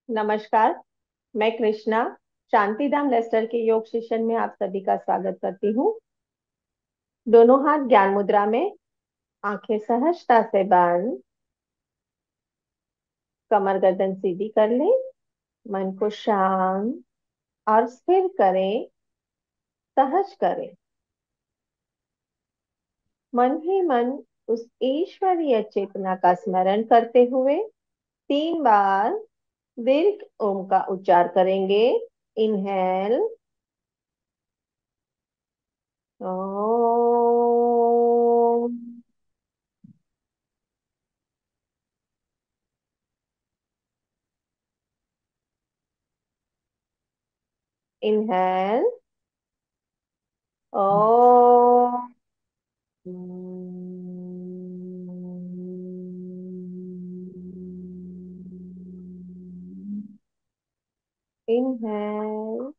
नमस्कार। मैं कृष्णा शांतिधाम लेस्टर के योग सेशन में आप सभी का स्वागत करती हूँ। दोनों हाथ ज्ञान मुद्रा में, आंखें सहजता से बंद, कमर गर्दन सीधी कर लें, मन को शांत और स्थिर करें, सहज करें। मन ही मन उस ईश्वरीय चेतना का स्मरण करते हुए 3 बार दीर्घ ओम का उच्चार करेंगे। Inhale. Om. Inhale. Om. Inhale.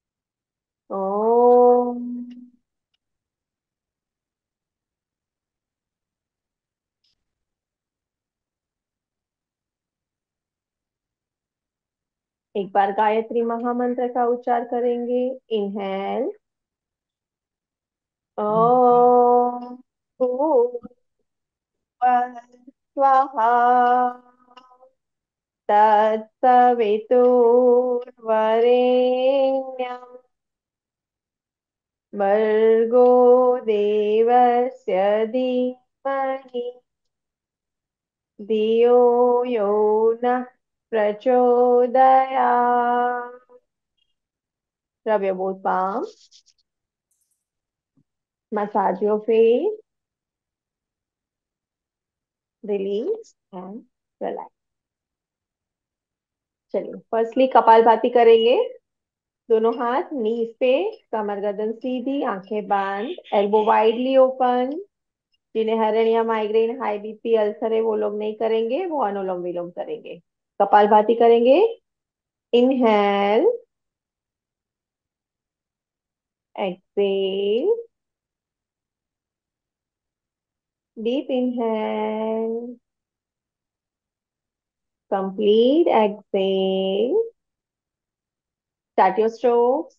Om. एक बार गायत्री महामंत्र का उच्चार करेंगे। इनहेल। ओम भूर्भुवः स्वाहा तत्सवितुर्वरेण्यं भर्गो देवस्य धीमहि धियो यो नः प्रचोदयात्। Rub your both palms. Massage your face. Release and relax. चलिए, फर्स्टली कपालभाति करेंगे। दोनों हाथ नीज पे, कमर गर्दन सीधी, आंखें बंद, एल्बो वाइडली ओपन। जिन्हें hernia, migraine, high BP, ulcer है वो लोग नहीं करेंगे, वो अनुलोम विलोम करेंगे। कपालभाति करेंगे। Inhale. Exhale. Deep inhale. Complete exhale. Start your strokes.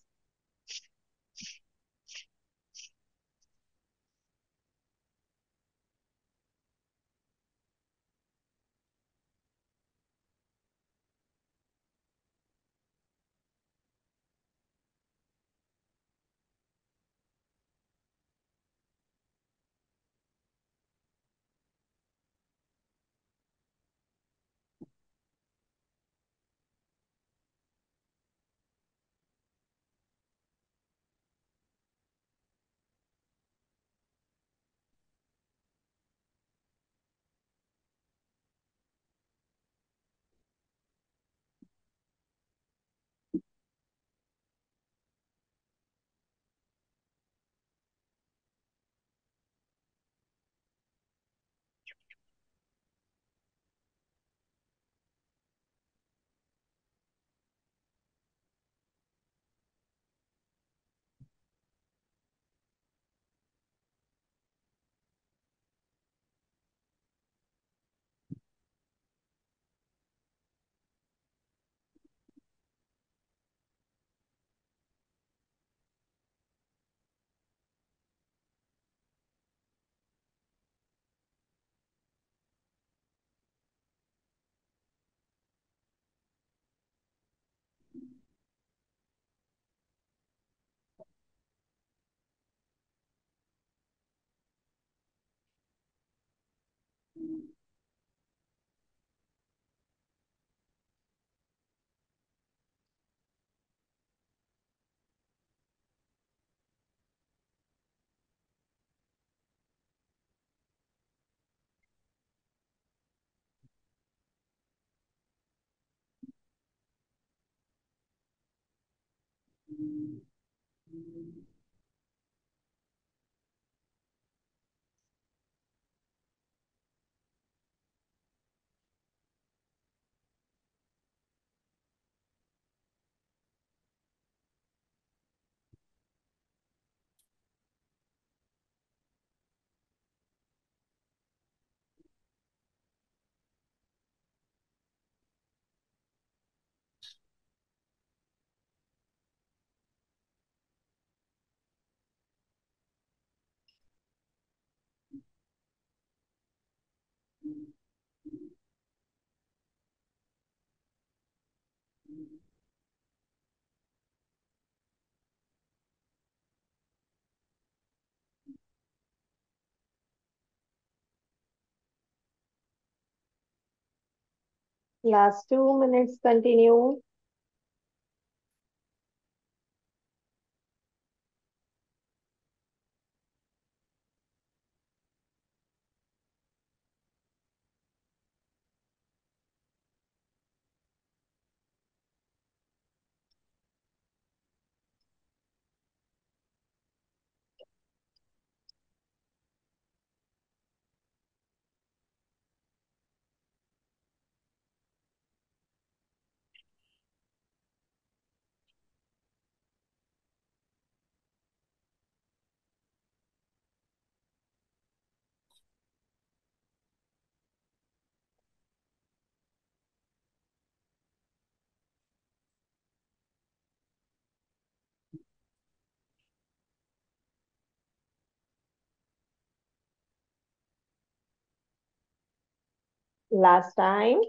Last 2 minutes, continue. Last time.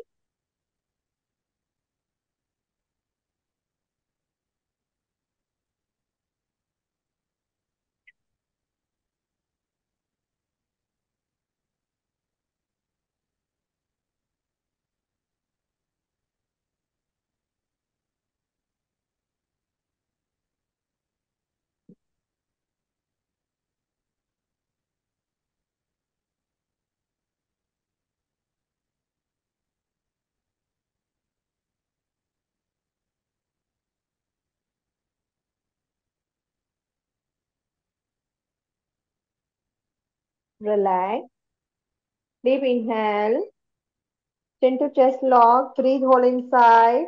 Relax. Deep inhale. Chin to chest lock. Breathe whole inside.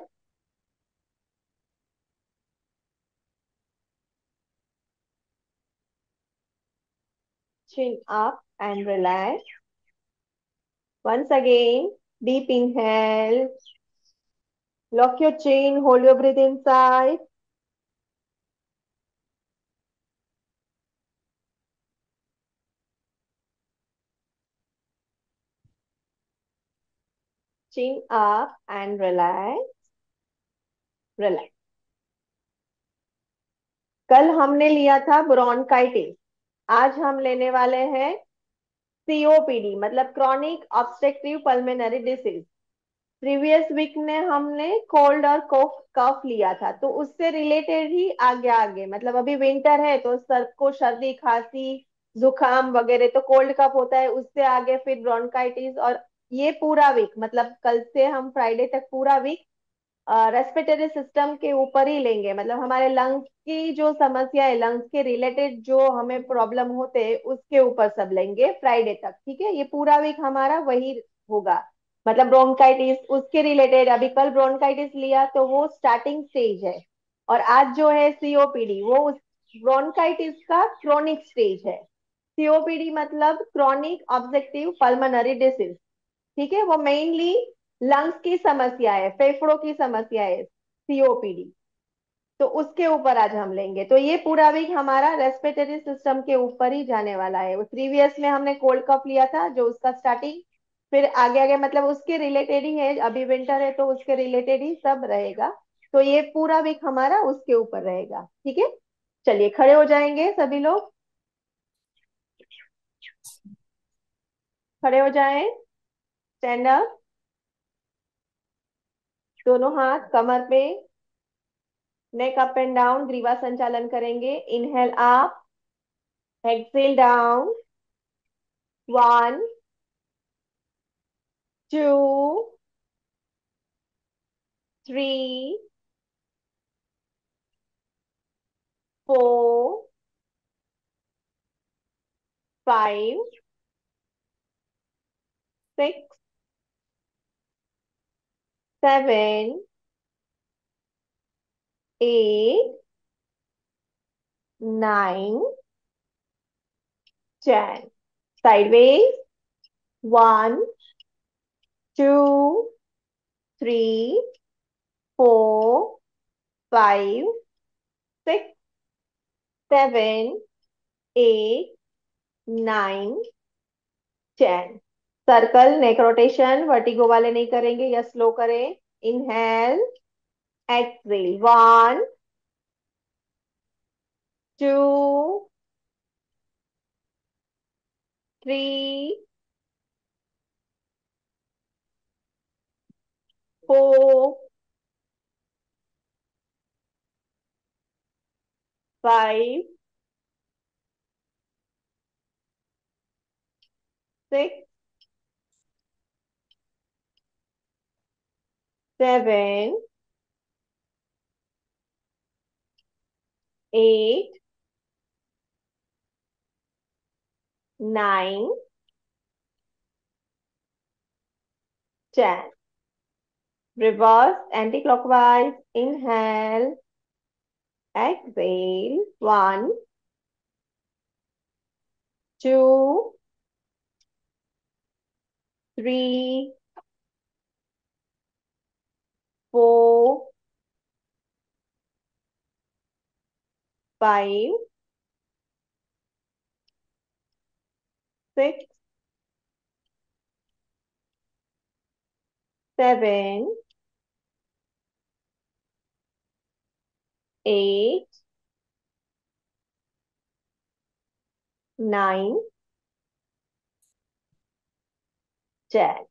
Chin up and relax. Once again. Deep inhale. Lock your chin. Hold your breath inside. Chin up and relax. Relax. कल हमने लिया था bronchitis. आज हम लेने वाले हैं COPD, मतलब chronic obstructive pulmonary disease. Previous week में हमने कोल्ड और कोफ कफ लिया था, तो उससे रिलेटेड ही आगे आगे, मतलब अभी विंटर है तो सबको सर्दी खांसी जुकाम वगैरह, तो कोल्ड कफ होता है, उससे आगे फिर ब्रोंकाइटिस। और ये पूरा वीक, मतलब कल से हम फ्राइडे तक पूरा वीक रेस्पिरेटरी सिस्टम के ऊपर ही लेंगे, मतलब हमारे लंग्स की जो समस्या है, लंग्स के रिलेटेड जो हमें प्रॉब्लम होते हैं उसके ऊपर सब लेंगे फ्राइडे तक। ठीक है, ये पूरा वीक हमारा वही होगा। मतलब ब्रोंकाइटिस उसके रिलेटेड, अभी कल ब्रोंकाइटिस लिया तो वो स्टार्टिंग स्टेज है, और आज जो है सीओपीडी वो उस ब्रोंकाइटिस का क्रोनिक स्टेज है। सीओपीडी मतलब क्रॉनिक ऑब्स्ट्रक्टिव पल्मोनरी डिसीज। ठीक है, वो मेनली लंग्स की समस्या है, फेफड़ों की समस्या है सीओपीडी। तो उसके ऊपर आज हम लेंगे, तो ये पूरा वीक हमारा रेस्पिरेटरी सिस्टम के ऊपर ही जाने वाला है। वो प्रीवियस में हमने कोल्ड कफ लिया था जो उसका स्टार्टिंग, फिर आगे आगे मतलब उसके रिलेटेड ही है, अभी विंटर है तो उसके रिलेटेड ही सब रहेगा। तो ये पूरा वीक हमारा उसके ऊपर रहेगा। ठीक है, चलिए खड़े हो जाएंगे सभी लोग। खड़े हो जाएं। Stand up. दोनों हाथ कमर पे। नेक अप एंड डाउन, ग्रीवा संचालन करेंगे। Inhale up, exhale down. 1, 2, 3, 4, 5, 6, 7, 8, 9, 10। Sideways. 1, 2, 3, 4, 5, 6, 7, 8, 9, 10। Circle neck rotation, vertigo वाले नहीं करेंगे या स्लो करें। Inhale exhale 1 2 3 4 5 6 7 8 9 10. Reverse anti-clockwise. Inhale, exhale. 1 2 3 4 5 6 7 8 9 10.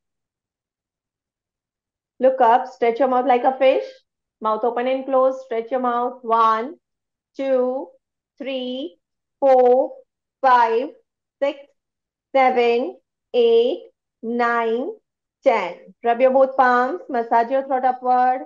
Look up, stretch your mouth like a fish. Mouth open and close. Stretch your mouth. 1 2 3 4 5 6 7 8 9 10. Rub your both palms. Massage your throat upward.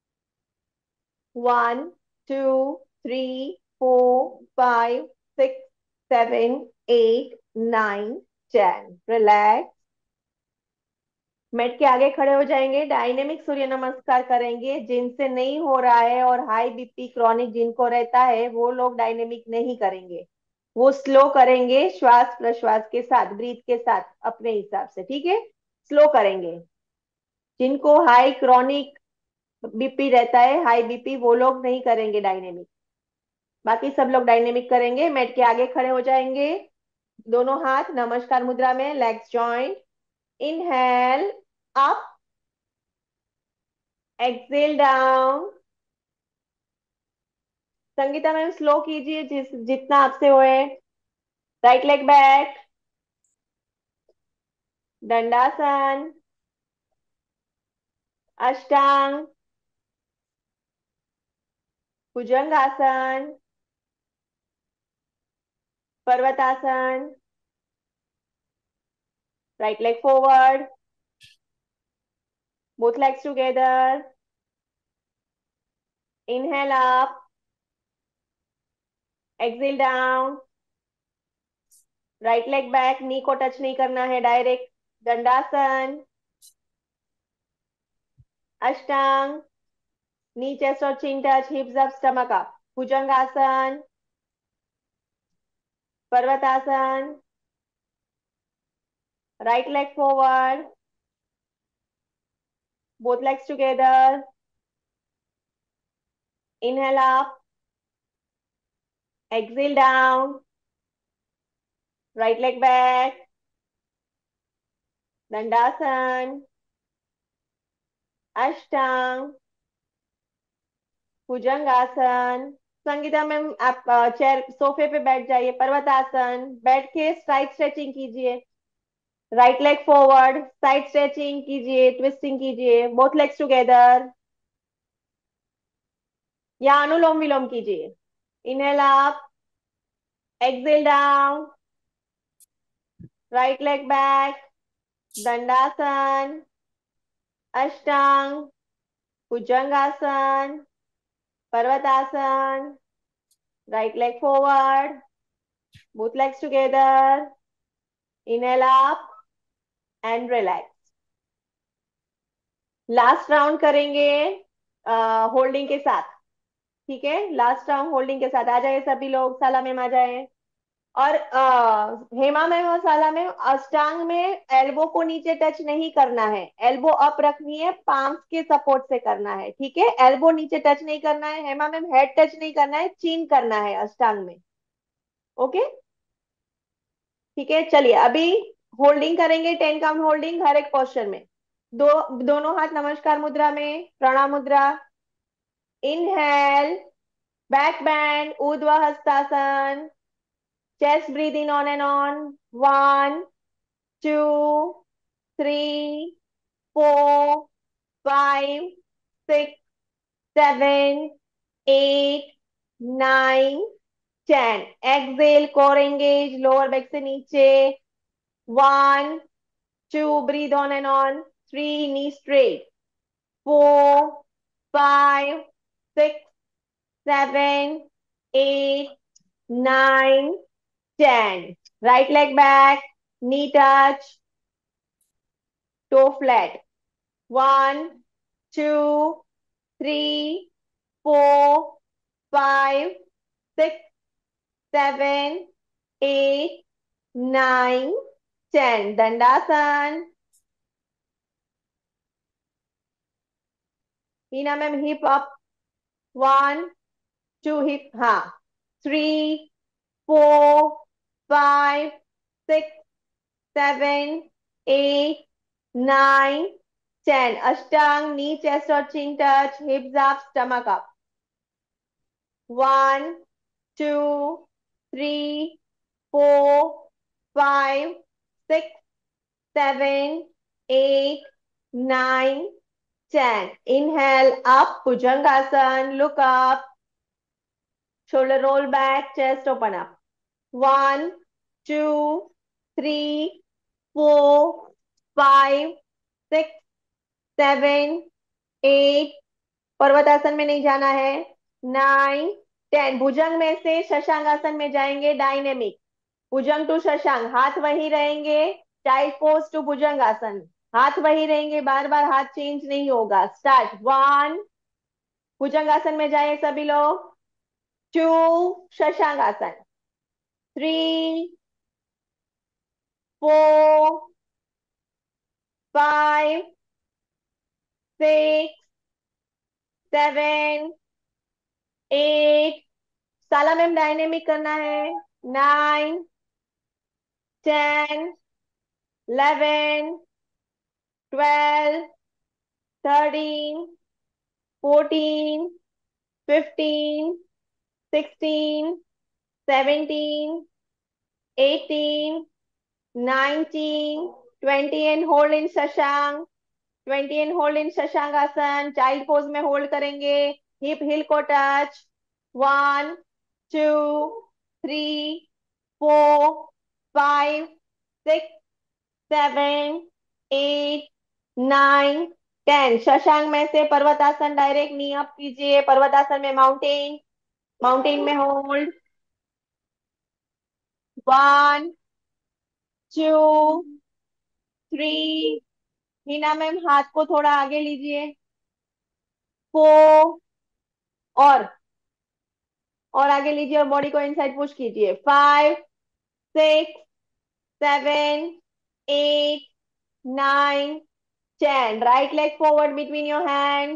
1 2 3 4 5 6 7 8 9 10. Relax. Mat के आगे खड़े हो जाएंगे, dynamic सूर्य नमस्कार करेंगे। जिनसे नहीं हो रहा है और हाई बीपी क्रॉनिक जिनको रहता है वो लोग डायनेमिक नहीं करेंगे, वो स्लो करेंगे श्वास प्रश्वास के साथ, ब्रीथ के साथ अपने हिसाब से, ठीक है। स्लो करेंगे। जिनको हाई क्रॉनिक बीपी रहता है, हाई बीपी, वो लोग नहीं करेंगे डायनेमिक। बाकी सब लोग डायनेमिक करेंगे। मेट के आगे खड़े हो जाएंगे, दोनों हाथ नमस्कार मुद्रा में, legs joint. Inhale up, exhale down. Sangeeta ma'am slow कीजिए जितना आपसे होए। राइट लेग बैक, दंडासन, अष्टांग, भुजंगासन, पर्वतासन। Right leg forward, both legs together. Inhale up, exhale down. Right leg back, knee को टच नहीं करना है, डायरेक्ट। दंडासन, अष्टांग, नी चेस्ट और chin touch, hips up, stomach up. भुजंगासन, पर्वतासन। Right leg forward, both legs together. Inhale up, exhale down. Right leg back, दंडासन, अष्टांग, भुजंगासन। संगीता मैम आप चेयर सोफे पे बैठ जाइए। पर्वतासन, बैठ के साइड स्ट्रेचिंग कीजिए। Right leg forward, side stretching कीजिए, ट्विस्टिंग कीजिए, बोथ लेग्स टुगेदर, या अनुलोम विलोम कीजिए। Inhale up, exhale down, right leg back, दंडासन, अष्टांग, भुजंगासन, पर्वतासन। Right leg forward, both legs together. Inhale up and relax. Last round करेंगे होल्डिंग के साथ, ठीक है। लास्ट राउंड होल्डिंग के साथ। आ जाए सभी लोग, साला मैम आ जाए। और हेमा मैम और साला मैम, अष्टांग में एल्बो को नीचे टच नहीं करना है, एल्बो अप रखनी है, पाम्स के सपोर्ट से करना है, ठीक है। एल्बो नीचे टच नहीं करना है। हेमा मैम हेड टच नहीं करना है, चिन करना है अष्टांग में। ओके, ठीक है। चलिए अभी होल्डिंग करेंगे, 10 काउंट होल्डिंग हर एक पोस्चर में। दोनों हाथ नमस्कार मुद्रा में, प्रणाम मुद्रा। Inhale, back bend, Urdhva Hastasana. Chest breathing on and on. 1, 2, 3, 4, 5, 6, 7, 8, 9, 10. Exhale, core engage, lower back से नीचे. 1, 2, breathe on and on. 3, knee straight. 4, 5, 6, 7, 8, 9, 10. Right leg back, knee touch, toe flat. 1, 2, 3, 4, 5, 6, 7, 8, 9, 10. Dandasana. Hina ma'am, hip up. 1, 2, hip, हाँ. 3, 4, 5, 6, 7, 8, 9, 10. Ashtang, knee, chest or chin touch, hips up, stomach up. 1, 2, 3, 4, 5, 6, 7, 8, 9, 10. Inhale up, Bhujangasana, look up, shoulder roll back, chest open up. 1, 2, 3, 4, 5, 6, 7, 8. पर्वतासन में नहीं जाना है. 9, 10. भुजंग में से शशांगासन में जाएंगे. Dynamic Bhujang to Shashank, हाथ वही रहेंगे. टाइट पोज टू भुजंगासन, हाथ वही रहेंगे, बार बार हाथ चेंज नहीं होगा. स्टार्ट. 1, भुजंगासन में जाए सभी लोग. 2, शशांगासन. 3, 4, 5, 6, 7, 8. साला मैम डायनेमिक करना है. 9, 10, 11, 12, 13, 14, 15, 16, 17, 18, 19, 20 and hold in Shashank. 20 and hold in Shashangasana. Child pose में hold करेंगे. Hip heel को touch. 1, 2, 3, 4, 5, 6, 7, 8, 9, 10. शशांक में से पर्वतासन डायरेक्ट नी अप कीजिए. पर्वतासन में माउंटेन, माउंटेन में होल्ड. 1, 2, 3. हीना मैम हाथ को थोड़ा आगे लीजिए. 4, और आगे लीजिए और बॉडी को इनसाइड पुश कीजिए. 5, 6, 7, 8, 9, 10. Right leg forward between your hands.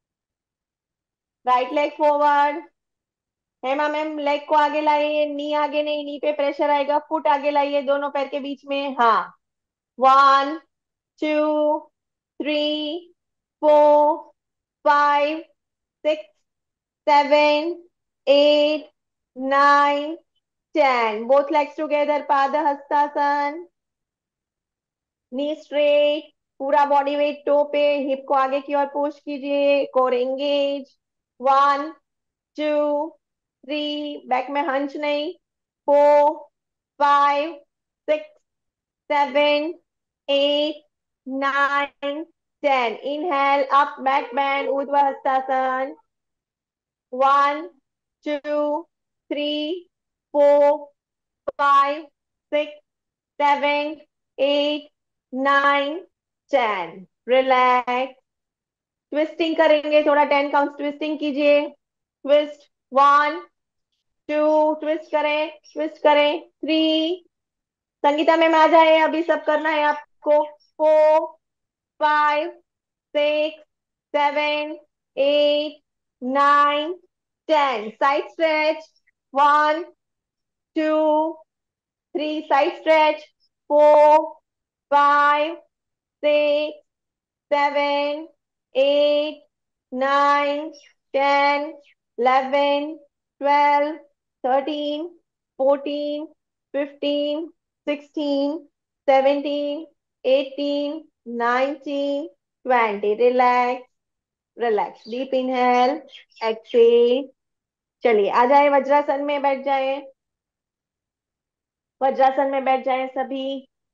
Right leg forward. Hema ma'am leg को आगे लाइए. नी आगे नहीं, नी पे प्रेशर आएगा. फुट आगे लाइए दोनों पैर के बीच में. हाँ. 1, 2, 3, 4, 5, 6, 7, 8, 9, 10. Both legs together, Pada Hastasana. Knee straight. पूरा बॉडी वेट टो पे. हिप को आगे की ओर पुश कीजिए. Core engage. 1, 2, 3. बैक में हंच नहीं. 4, 5, 6, 7, 8, 9, 10. Inhale up, back bend, Urdhva Hastasana. 1, 2, 3, 4, 5, 6, 7, 8, 9, 10. Relax. Twisting करेंगे थोड़ा. 10 काउंट ट्विस्टिंग कीजिए. ट्विस्ट. 1, 2, ट्विस्ट करें, ट्विस्ट करें. 3. संगीता मैम आ जाए, अभी सब करना है आपको. 4, 5, 6, 7, 8, 9, 10. Side stretch. 1, 2, 3. Side stretch. 4, 5, 6, 7, 8, 9, 10, 11, 12, 13, 14, 15, 16, 17, 18, 19, 20. Relax, relax, deep inhale, exhale. चलिए आ जाए, वज्रासन में बैठ जाए। वज्रासन में बैठ जाए सभी।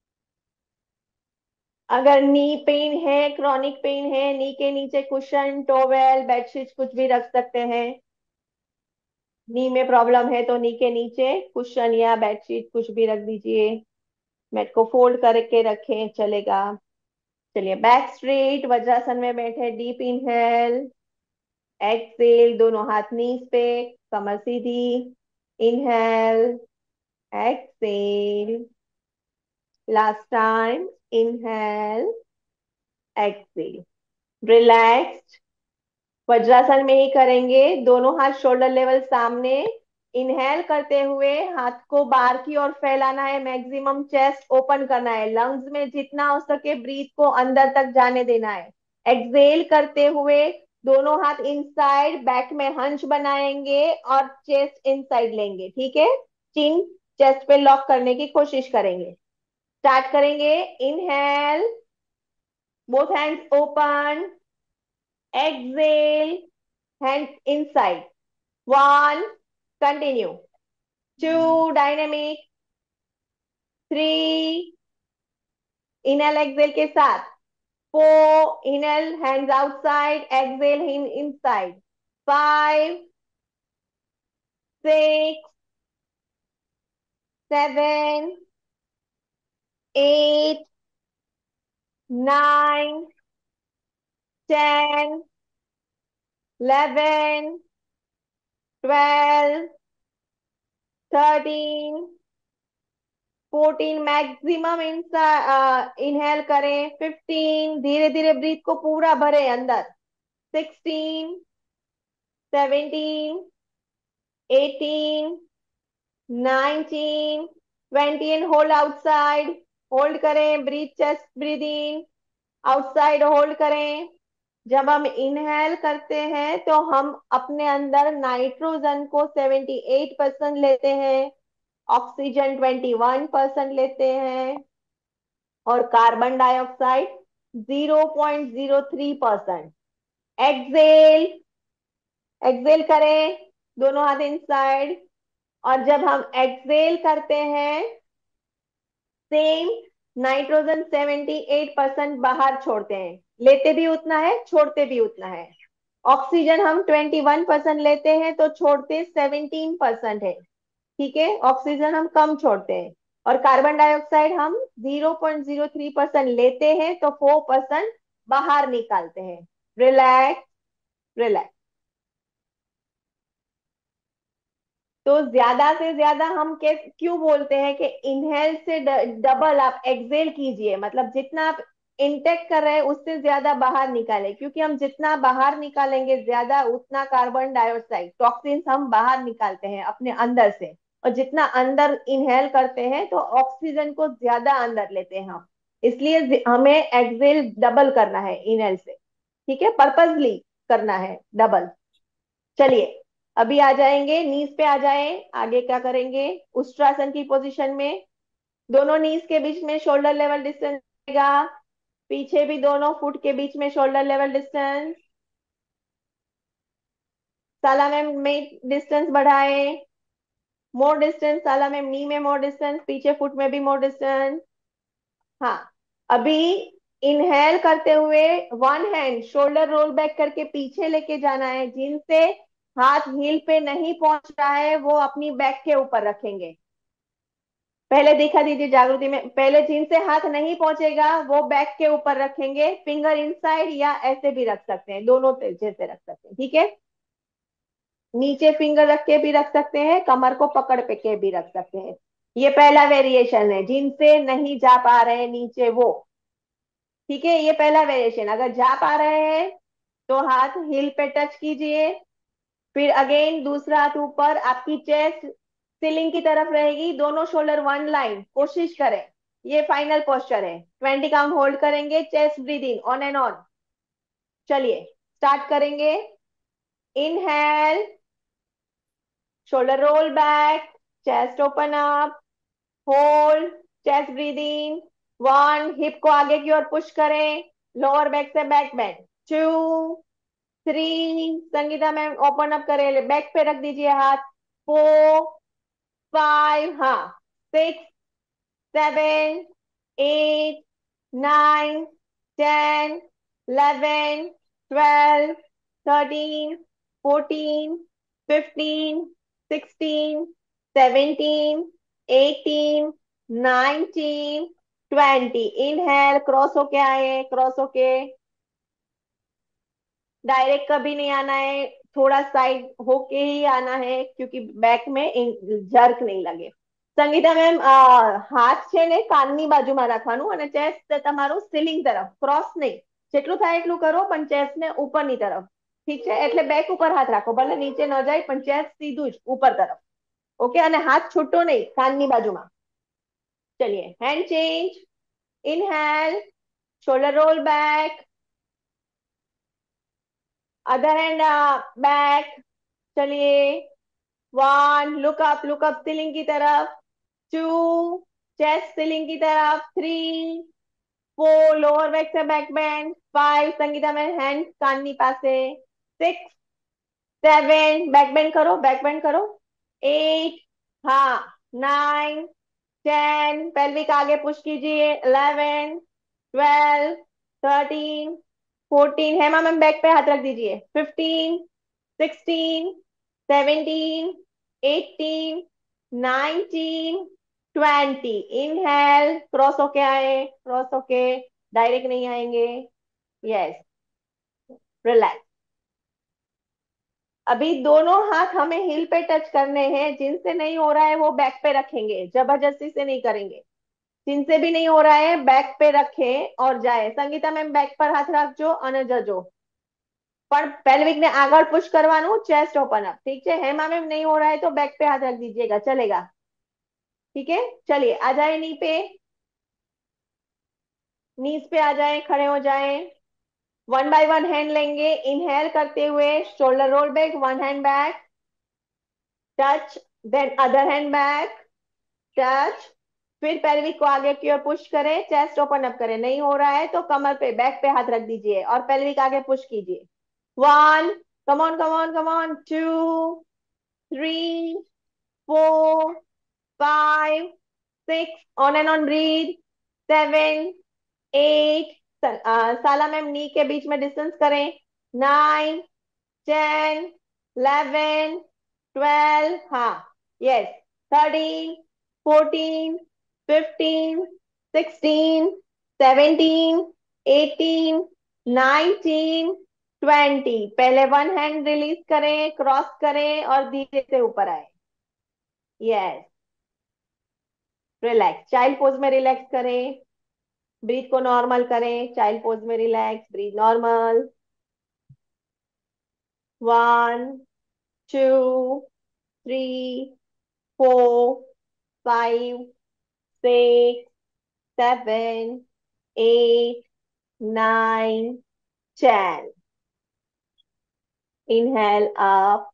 अगर नी पेन है, क्रॉनिक पेन है, नी के नीचे कुशन, टॉवेल, बेडशीट कुछ भी रख सकते हैं। नी में प्रॉब्लम है तो नी के नीचे कुशन या बेडशीट कुछ भी रख दीजिए। मैट को फोल्ड करके रखें, चलेगा। चलिए बैक स्ट्रेट, वज्रासन में बैठे, डीप इनहेल, एक्सेल, दोनों हाथ नीज पे, कमर सीधी। Inhale, exhale, last time. Inhale, exhale, relax. वज्रासन में ही करेंगे, दोनों हाथ शोल्डर लेवल सामने। इनहेल करते हुए हाथ को बाहर की ओर फैलाना है, मैक्सिमम चेस्ट ओपन करना है, लंग्स में जितना हो सके ब्रीथ को अंदर तक जाने देना है। एक्सेल करते हुए दोनों हाथ इनसाइड, बैक में हंच बनाएंगे और चेस्ट इनसाइड लेंगे, ठीक है। चिन चेस्ट पे लॉक करने की कोशिश करेंगे। स्टार्ट करेंगे। Inhale, both hands open. Exhale, hands inside. One, continue. Two, dynamic. Three, inhale, exhale के साथ. Four, inhale, hands outside. Exhale, inside. Five, six, seven, eight, nine, 10, 11, 12, 13, 14, maximum inhale करें। 15, धीरे धीरे ब्रीथ को पूरा भरे अंदर। 16, 17, 18, 19, 20 एंड होल्ड आउटसाइड। होल्ड करें, breathe, chest breathe in, outside hold करें। जब हम इनहेल करते हैं तो हम अपने अंदर नाइट्रोजन को 78% लेते हैं, ऑक्सीजन 21% लेते हैं, और कार्बन डाइऑक्साइड 0.03%। एक्सेल, एक्सेल करें, दोनों हाथ इनसाइड। और जब हम एक्सेल करते हैं, सेम नाइट्रोजन 78% बाहर छोड़ते हैं। लेते भी उतना है, छोड़ते भी उतना है। ऑक्सीजन हम 21% लेते हैं तो छोड़ते 17% है, ठीक है। ऑक्सीजन हम कम छोड़ते हैं। और कार्बन डाइऑक्साइड हम 0.03% लेते हैं तो 4% बाहर निकालते हैं। Relax, relax. तो ज्यादा से ज्यादा हम क्यों बोलते हैं कि इनहेल से डबल आप एक्सेल कीजिए, मतलब जितना आप इनटेक कर रहे हैं उससे ज्यादा बाहर निकालें, क्योंकि हम जितना बाहर निकालेंगे ज्यादा उतना कार्बन डाइऑक्साइड टॉक्सिन्स हम बाहर निकालते हैं अपने अंदर से। और जितना अंदर इनहेल करते हैं तो ऑक्सीजन को ज्यादा अंदर लेते हैं हम। इसलिए हमें एक्सेल डबल करना है इनहेल से, ठीक है, पर्पसली करना है डबल। चलिए अभी आ जाएंगे, नीज पे आ जाएं। आगे क्या करेंगे, उष्ट्रासन की पोजीशन में। दोनों नीज के बीच में शोल्डर लेवल डिस्टेंस रहेगा। पीछे भी दोनों फुट के बीच में शोल्डर लेवल डिस्टेंस। साला में डिस्टेंस बढ़ाए, मोर डिस्टेंस, साला में नी में मोर डिस्टेंस, पीछे फुट में भी मोर डिस्टेंस। हाँ, अभी इनहेल करते हुए one hand shoulder roll back करके पीछे लेके जाना है। जिनसे हाथ हील पे नहीं पहुंच रहा है वो अपनी बैक के ऊपर रखेंगे। पहले दिखा दीजिए जागृति में, पहले जिनसे हाथ नहीं पहुंचेगा वो बैक के ऊपर रखेंगे, फिंगर इनसाइड या ऐसे भी रख सकते हैं, दोनों जैसे रख सकते हैं, ठीक है। नीचे फिंगर रख के भी रख सकते हैं, कमर को पकड़ पे के भी रख सकते हैं। ये पहला वेरिएशन है, जिनसे नहीं जा पा रहे हैं नीचे वो, ठीक है। ये पहला वेरिएशन। अगर जा पा रहे हैं तो हाथ हिल पे टच कीजिए। फिर अगेन दूसरा हाथ ऊपर, आपकी चेस्ट सीलिंग की तरफ रहेगी, दोनों शोल्डर वन लाइन, कोशिश करें। ये फाइनल पोस्चर है। 20 काउंट होल्ड करेंगे, chest breathing on and on. चलिए स्टार्ट करेंगे। Inhale, shoulder roll back, chest open up, hold, chest breathe in. One, hip को आगे की ओर पुश करें, लोअर बैक से back bend. Two, three, Sangeeta ma'am open up करें, बैक पे रख दीजिए हाथ. फोर, फाइव, हाँ, six, seven, eight, nine, 10, 11, 12, 13, 14, 15, 16, 17, 18, 19, 20. Inhale, cross होके आए, क्रॉस होके. डायरेक्ट कभी नहीं आना है, थोड़ा साइड होके ही आना है, क्योंकि बैक में જર્ક નહીં લાગે. સંગીતા મેમ, હાથ છે ને કાનની બાજુમાં રાખવાનું અને ચેસ્ટ તમારું સીલિંગ તરફ, ક્રોસ નહીં. જેટલું થાય એટલું કરો, પણ ચેસ્ટ ને ઉપરની તરફ. ઠીક છે, એટલે બેક ઉપર હાથ રાખો, ભલે નીચે ન જાય, પણ ચેસ્ટ સીધું જ ઉપર તરફ. ઓકે, અને હાથ છૂટો નહીં, કાનની બાજુમાં. ચલિए, hand change. Inhale, shoulder roll back, other hand back. चलिए, वन, लुक अप सीलिंग की तरफ. टू, चेस्ट सीलिंग की तरफ. थ्री, फोर, लोअर बैक से बैक बैंड. फाइव, संगीता में हैंड काननी पासे. सिक्स, सेवन, बैक बैंड करो, बैक बैंड करो. एट, हाँ, नाइन, 10, पेल्विक आगे पुश कीजिए. 11, 12, 13, 14, हेमा मैम बैक पे हाथ रख दीजिए. 15, 16, 17, 18, 19, 20. इनहेल, क्रॉस होके आए, क्रॉस होके, डायरेक्ट नहीं आएंगे. Yes, relax. अभी दोनों हाथ हमें हिल पे टच करने हैं. जिनसे नहीं हो रहा है वो बैक पे रखेंगे, जबरदस्ती से नहीं करेंगे. जिनसे भी नहीं हो रहा है बैक पे रखें और जाए. संगीता मैम बैक पर हाथ રાખજો અને જજો. પણ પેલ્વિક ને આગળ પુશ કરવાનું, ચેસ્ટ ઓપન અપ. ઠીક છે, હેमा मैम नहीं हो रहा है तो बैक पे हाथ रख दीजिएगा, चलेगा. ठीक है, चलिए आ जाए नी पे. नीज पे आ जाए, खड़े हो जाए. वन बाय वन हैंड लेंगे. इनहेल करते हुए shoulder roll back, one hand back, touch, then other hand back, touch. फिर पेल्विक को आगे की ओर पुश करें, चेस्ट ओपन अप करें. नहीं हो रहा है तो कमर पे, बैक पे हाथ रख दीजिए और पेल्विक आगे पुश कीजिए. One, come on come on. Two, three, four, five, six, on and on breathe. Seven, eight, साला मैम नी के बीच में डिस्टेंस करें. 9, 10, 11, 12, हाँ, यस. 13, 14, 15, 16, 17, 18, 19, 20. पहले वन हैंड रिलीज करें, क्रॉस करें और धीरे से ऊपर आए. Yes, relax. चाइल्ड पोज में रिलैक्स करें. ब्रीथ को नॉर्मल करें. चाइल्ड पोज में relax, breath normal. One, two, three, four, five, six, seven, eight, nine, 10. इनहेल अप.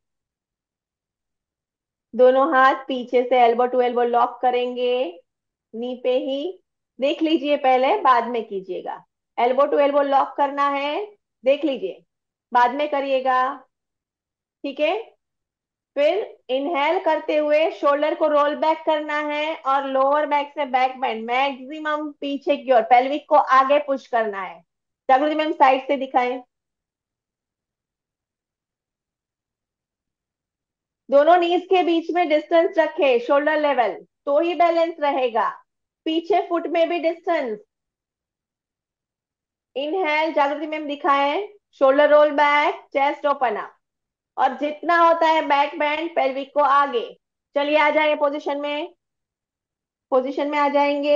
दोनों हाथ पीछे से एल्बो टू एल्बो लॉक करेंगे, नी पे ही. देख लीजिए, पहले बाद में कीजिएगा. एल्बो टू एल्बो लॉक करना है, देख लीजिए, बाद में करिएगा. ठीक है. फिर इनहेल करते हुए शोल्डर को रोल बैक करना है और लोअर बैक से बैक बेंड मैक्सिमम पीछे की ओर, पेल्विक को आगे पुश करना है. जागृति मैम साइड से दिखाएं. दोनों नीज के बीच में डिस्टेंस रखे, शोल्डर लेवल, तो ही बैलेंस रहेगा. पीछे फुट में भी डिस्टेंस. इनहेल, जागृति मैम दिखाएं. Shoulder roll back, chest open up, और जितना होता है बैक बैंड पेल्विक को आगे. चलिए आ जाए पोजीशन में. पोजीशन में आ जाएंगे.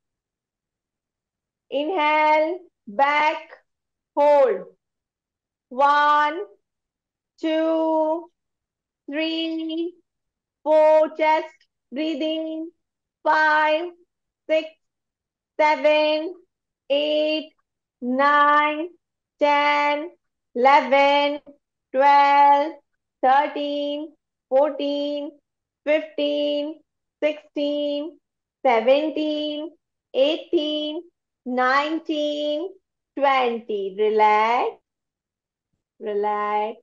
Inhale, back, hold. One, two, three, four, chest breathing. Five, six, seven, eight, nine, 10, 11, 12, 13, 14, 15, 16, 17, 18, 19, 20. Relax, relax.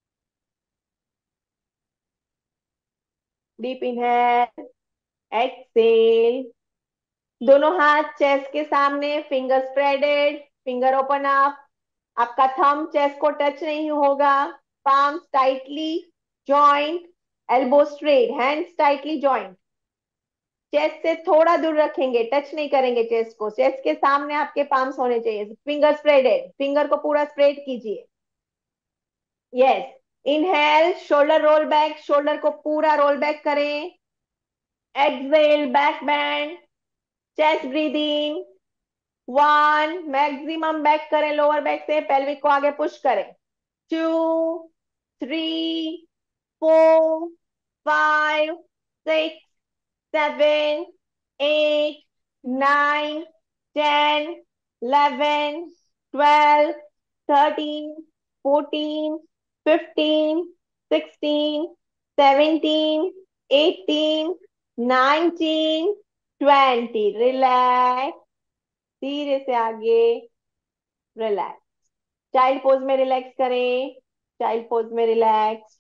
Deep inhale, exhale. दोनों हाथ चेस्ट के सामने, finger spreaded, finger open up. आपका थंब चेस्ट को टच नहीं होगा। Palms tightly joint, elbow straight, hands tightly joint. Chest से थोड़ा दूर रखेंगे, टच नहीं करेंगे चेस्ट को। चेस्ट के सामने आपके पाम्स होने चाहिए। फिंगर स्प्रेडेड, फिंगर को पूरा स्प्रेड कीजिए। Yes. Inhale, shoulder roll back, shoulder को पूरा रोल बैक करें। Exhale, back bend, chest breathing. 1, maximum back करें लोअर बैक से, पेल्विक को आगे पुश करें। 2, 3, 4, 5, 6, 7, 8, 9, 10, 11, 12, 13, 14, 15, 16, 17, 18, 19, 20। रिलैक्स, धीरे से आगे। रिलैक्स। चाइल्ड पोज में रिलैक्स करें। चाइल्ड पोज में रिलैक्स।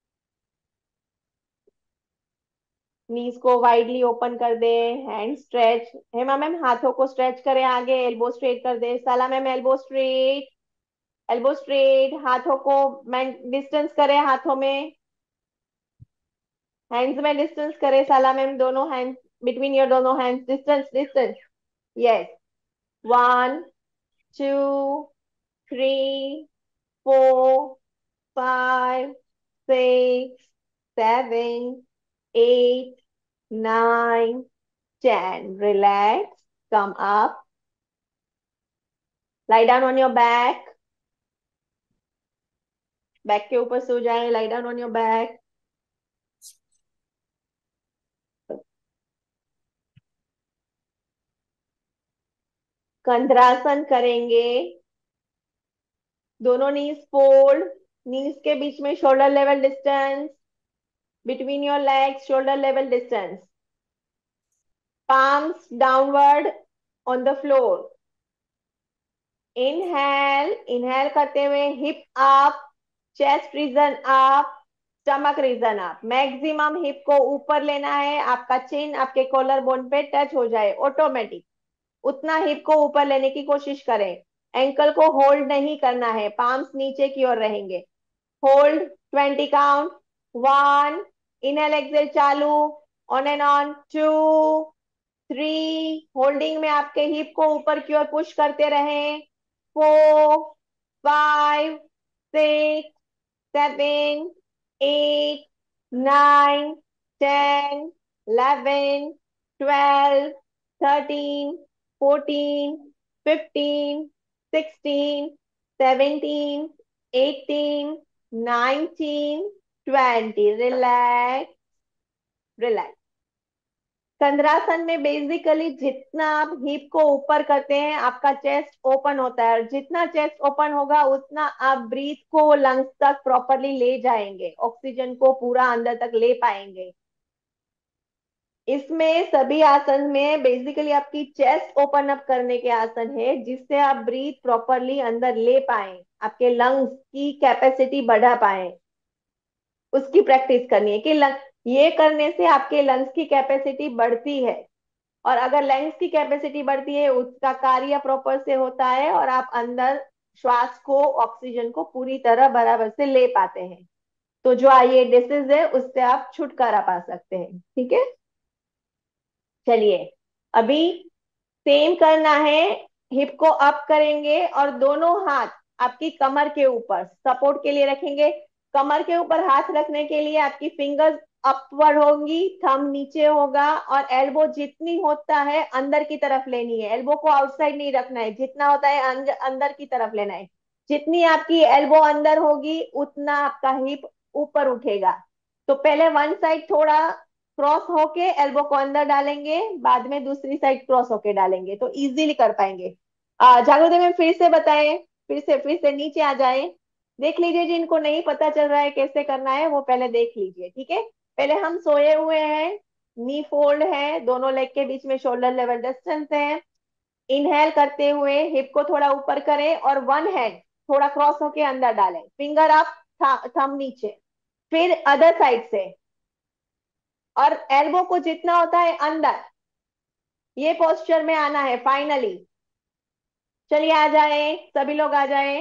नीज को वाइडली ओपन कर दे। Hand stretch. हेमा मैम हाथों को स्ट्रेच करें आगे, एल्बो स्ट्रेट कर दे। साला ma'am elbow straight, elbow straight. हाथों को डिस्टेंस करें, हाथों में, हैंड्स में डिस्टेंस करें। साला मैम दोनों हैंड्स, बिटवीन योर दोनों hands distance, distance. Yes. 1, 2, 3, 4, 5, 6, 7, 8, 9, 10. Relax. Come up. Lie down on your back. Back के ऊपर सो जाए। lie down on your back. Kandharasana करेंगे। दोनों नीज फोल्ड, नीज के बीच में shoulder level distance, between your legs shoulder level distance. palms downward on the floor. Inhale, inhale करते हुए hip up, chest region up, stomach region up. Maximum hip को ऊपर लेना है, आपका चिन आपके कॉलर बोन पे टच हो जाए ऑटोमेटिक। उतना हिप को ऊपर लेने की कोशिश करें। एंकल को होल्ड नहीं करना है, पाम्स नीचे की ओर रहेंगे। Hold 20 count. 1, इनहेल एक्सेल चालू, ऑन एंड ऑन। 2, 3, होल्डिंग में आपके हिप को ऊपर की ओर पुश करते रहें। 4, 5, 6, 7, 8, 9, 10, 11, 12, 13, 14, 15, 16, 17, 18, 19, 20। Relax, relax. चंद्रासन में बेसिकली जितना आप हिप को ऊपर करते हैं, आपका चेस्ट ओपन होता है, और जितना चेस्ट ओपन होगा उतना आप ब्रीथ को लंग्स तक प्रॉपरली ले जाएंगे, ऑक्सीजन को पूरा अंदर तक ले पाएंगे। इसमें सभी आसन में बेसिकली आपकी चेस्ट ओपन अप करने के आसन है, जिससे आप ब्रीथ प्रॉपरली अंदर ले पाए, आपके लंग्स की कैपेसिटी बढ़ा पाए। उसकी प्रैक्टिस करनी है कि ये करने से आपके लंग्स की कैपेसिटी बढ़ती है। और अगर लंग्स की कैपेसिटी बढ़ती है, उसका कार्य प्रॉपर से होता है, और आप अंदर श्वास को, ऑक्सीजन को पूरी तरह बराबर से ले पाते हैं। तो जो ये डिसीज है उससे आप छुटकारा पा सकते हैं। ठीक है, चलिए अभी सेम करना है। हिप को अप करेंगे और दोनों हाथ आपकी कमर के ऊपर सपोर्ट के लिए रखेंगे। कमर के ऊपर हाथ रखने के लिए आपकी फिंगर्स अपवर्ड होंगी, थंब नीचे होगा, और एल्बो जितनी होता है अंदर की तरफ लेनी है। एल्बो को आउटसाइड नहीं रखना है, जितना होता है अंदर की तरफ लेना है। जितनी आपकी एल्बो अंदर होगी उतना आपका हिप ऊपर उठेगा। तो पहले वन साइड थोड़ा क्रॉस होके एल्बो को अंदर डालेंगे, बाद में दूसरी साइड क्रॉस होके डालेंगे, तो इजीली कर पाएंगे। जागृति में फिर से बताएं, फिर से नीचे आ जाए। देख लीजिए, जिनको नहीं पता चल रहा है कैसे करना है वो पहले देख लीजिए, ठीक है। पहले हम सोए हुए हैं, नी फोल्ड है, दोनों लेग के बीच में शोल्डर लेवल डिस्टेंस है। इनहेल करते हुए हिप को थोड़ा ऊपर करें और वन हैंड थोड़ा क्रॉस होके अंदर डालें, फिंगर अप, थंब नीचे। फिर अदर साइड से, और एल्बो को जितना होता है अंदर, ये पोस्चर में आना है फाइनली। चलिए आ जाए, सभी लोग आ जाए।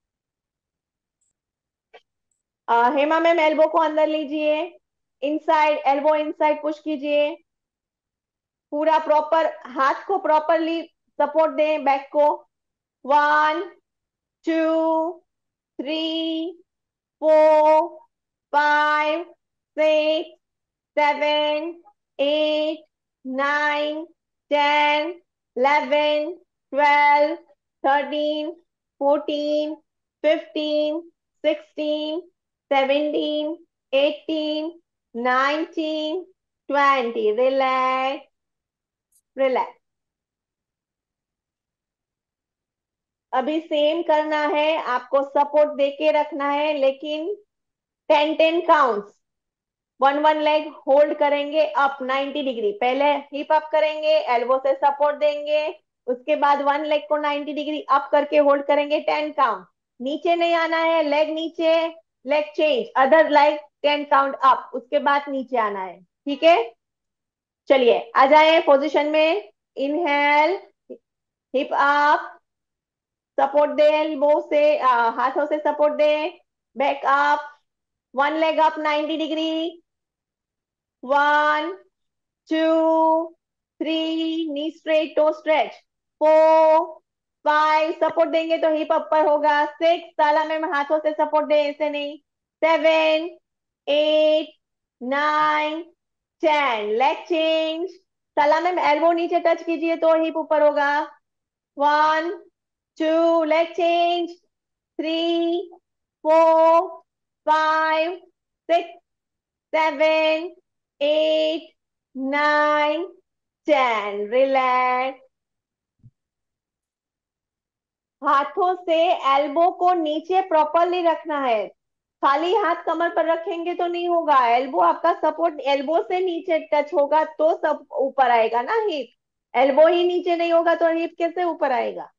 हेमा मैम एल्बो को अंदर लीजिए, इनसाइड एल्बो इनसाइड पुश कीजिए, पूरा प्रॉपर, हाथ को प्रॉपरली सपोर्ट दें बैक को। 1 2 3 4 5 6 7 8 9 10 11 12 13 14 15 16 17 18 19 20। रिलैक्स। अभी सेम करना है, आपको सपोर्ट देके रखना है, लेकिन 10 10 counts. One one leg hold करेंगे अप 90 डिग्री, पहले हिप अप करेंगे, एल्बो से सपोर्ट देंगे, उसके बाद वन लेग को 90 डिग्री अप करके होल्ड करेंगे 10 काउंट। नीचे नहीं आना है, लेग नीचे, leg change, other leg 10 count up, उसके बाद नीचे आना है, ठीक है। चलिए आ जाए पोजीशन में। इनहेल, हिप अप, सपोर्ट दे एल्बो से, हाथों से सपोर्ट दे, back up, one leg up 90 degree, 1 2 3, knee straight, toe stretch, 4 5, support देंगे तो हिप अपर होगा, 6, ताला में हाथों से सपोर्ट दे, ऐसे नहीं, 7 8 9 10, लेग चेंज, ताला में एल्बो नीचे टच कीजिए तो हिप ऊपर होगा, 1 2, लेग चेंज, 3 4 5 6 7 8 9 10। रिलैक्स। हाथों से एल्बो को नीचे प्रॉपरली रखना है, खाली हाथ कमर पर रखेंगे तो नहीं होगा, एल्बो आपका सपोर्ट, एल्बो से नीचे टच होगा तो सब ऊपर आएगा ना हिप। एल्बो ही नीचे नहीं होगा तो हिप कैसे ऊपर आएगा।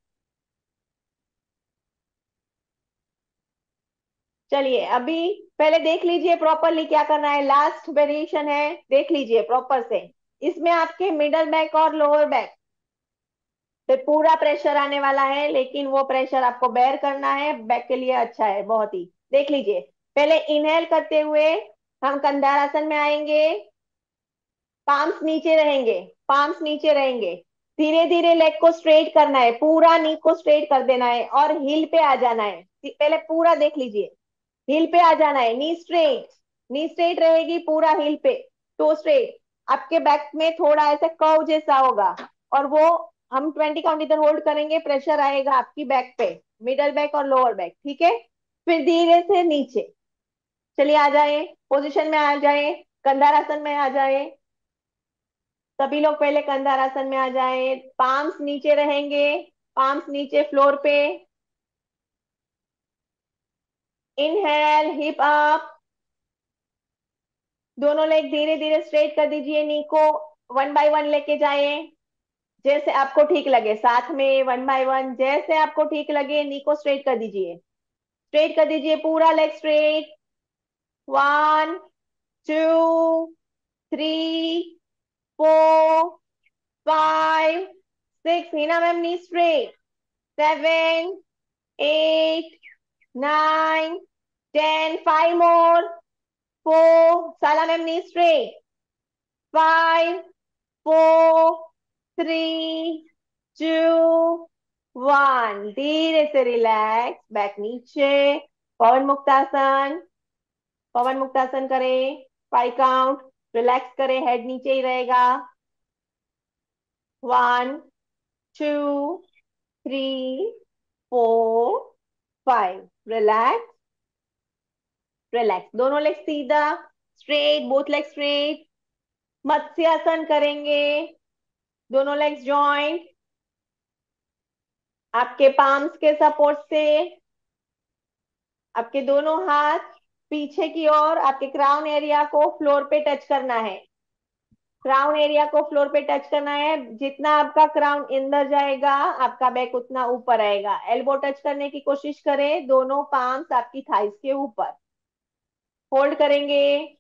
चलिए अभी पहले देख लीजिए प्रॉपरली क्या करना है, लास्ट वेरिएशन है, देख लीजिए प्रॉपर से। इसमें आपके मिडल बैक और लोअर बैक पे पूरा प्रेशर आने वाला है, लेकिन वो प्रेशर आपको बेयर करना है, बैक के लिए अच्छा है बहुत ही। देख लीजिए, पहले इनहेल करते हुए हम कंधारासन में आएंगे, पाम्स नीचे रहेंगे, पाम्स नीचे रहेंगे, धीरे धीरे लेग को स्ट्रेट करना है, पूरा नी को स्ट्रेट कर देना है और हिल पे आ जाना है, पहले पूरा देख लीजिए, हिल पे आ जाना है, नी स्ट्रेट, नी स्ट्रेट रहेगी पूरा हिल पे, टो स्ट्रेट। आपके बैक में थोड़ा ऐसे कर्व जैसा होगा, और वो हम 20 काउंट इधर होल्ड करेंगे, प्रेशर आएगा आपकी बैक पे, मिडल बैक और लोअर बैक, ठीक है। फिर धीरे से नीचे, चलिए आ जाए, पोजीशन में आ जाए, कंधारासन में आ जाए। सभी लोग पहले कंधारासन में आ जाए, पाम्स नीचे रहेंगे, पाम्स नीचे फ्लोर पे। इनहेल, हिप अप, दोनों लेग धीरे धीरे स्ट्रेट कर दीजिए, नी को वन बाय वन लेके जाए, जैसे आपको ठीक लगे, साथ में वन बाय वन, जैसे आपको ठीक लगे नी को स्ट्रेट कर दीजिए, स्ट्रेट कर दीजिए, पूरा leg straight. 1 2 3 4 5 6, Heena ma'am knee straight, 7 8 9 10, 5 more, 4, साला मैम नी स्ट्रेट, 5 4 3 2 1, धीरे से रिलैक्स, बैक नीचे, पवन मुक्तासन, पवन मुक्तासन करें, 5 काउंट, रिलैक्स करें, हेड नीचे ही रहेगा, 1 2 3 4 5, रिलैक्स, रिलैक्स, दोनों लेग सीधा, स्ट्रेट, बोथ लेग स्ट्रेट। मत्स्यासन करेंगे, दोनों लेग्स जॉइंट, आपके पाम्स के सपोर्ट से, आपके दोनों हाथ पीछे की ओर, आपके क्राउन एरिया को फ्लोर पे टच करना है। क्राउन एरिया को फ्लोर पे टच करना है। जितना आपका क्राउन अंदर जाएगा, आपका बैक उतना ऊपर आएगा। एल्बो टच करने की कोशिश करें, दोनों पाम्स आपकी थाइस के ऊपर। होल्ड करेंगे।